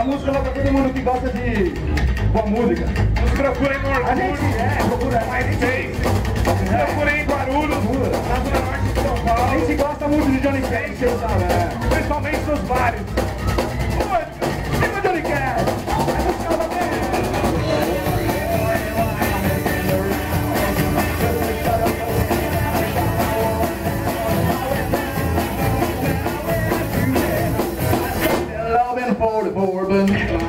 música lá pra todo mundo que gosta de boa música. Nos procurem no Orkut. A gente procura mais Face. Nos procurem em Guarulhos, na zona norte de São A Paulo. gente gosta muito de Johnny Cash, vocês sabem, né? Principalmente nos bares. Viva Johnny Cash! Essa escala bem! For the bourbon.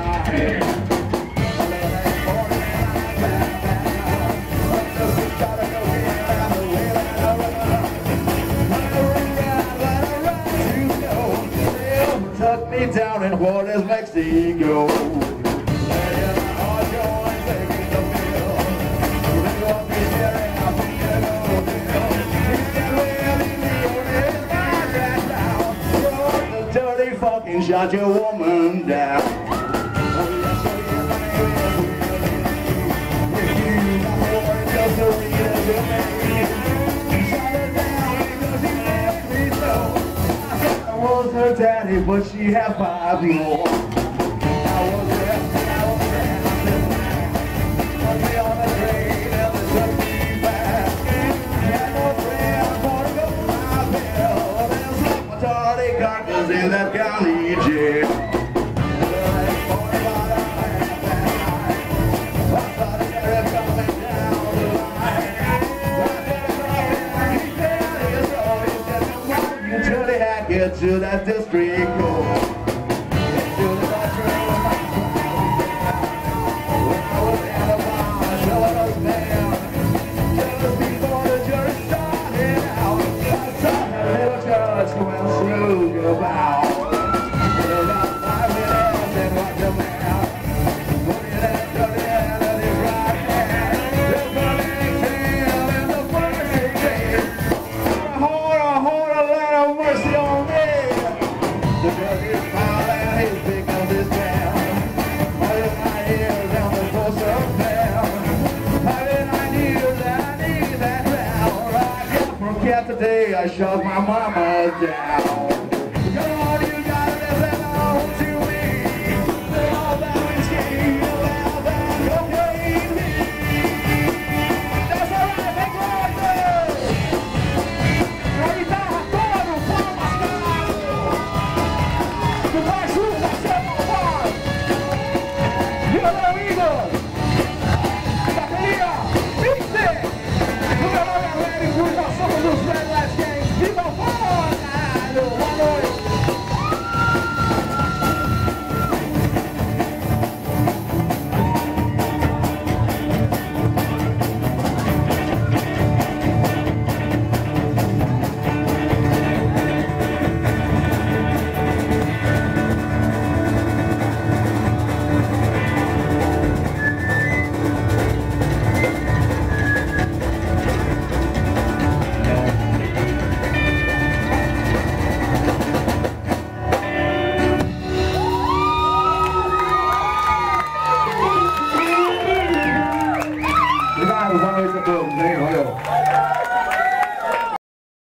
Tuck me down in Juarez, Mexico. Dirty fucking shot your woman down. I was her daddy, but she had 5 more. In that county jail. Until they had to get to that district court. Today I shot my mama down.